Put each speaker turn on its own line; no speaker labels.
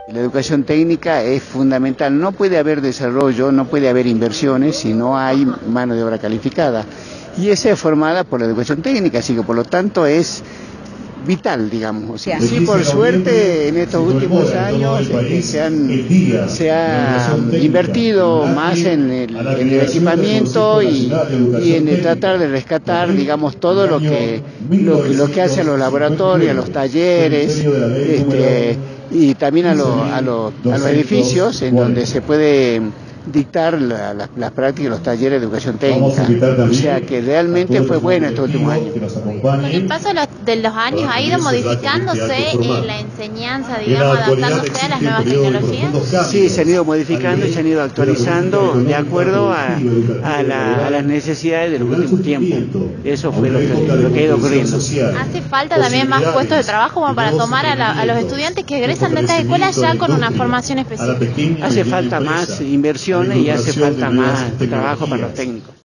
La educación técnica es fundamental. No puede haber desarrollo, no puede haber inversiones si no hay mano de obra calificada. Y esa es formada por la educación técnica, así que por lo tanto es vital, digamos. O sea, sí, por suerte en estos últimos años se ha invertido más en el equipamiento y en el tratar de rescatar, digamos, todo lo que hacen los laboratorios, a los talleres, y también a los edificios en donde se puede dictar las prácticas, los talleres de educación técnica. O sea que realmente fue bueno estos últimos años.
Con el paso de los años ha ido modificándose la enseñanza, digamos, adaptándose a las nuevas tecnologías.
Sí, se han ido modificando y se han ido actualizando de acuerdo a las necesidades de los últimos tiempos. Eso fue lo que ha ido ocurriendo.
¿Hace falta también más puestos de trabajo como para tomar a los estudiantes que egresan de estas escuelas ya con una formación específica?
Hace falta más inversión y hace falta más trabajo para los técnicos.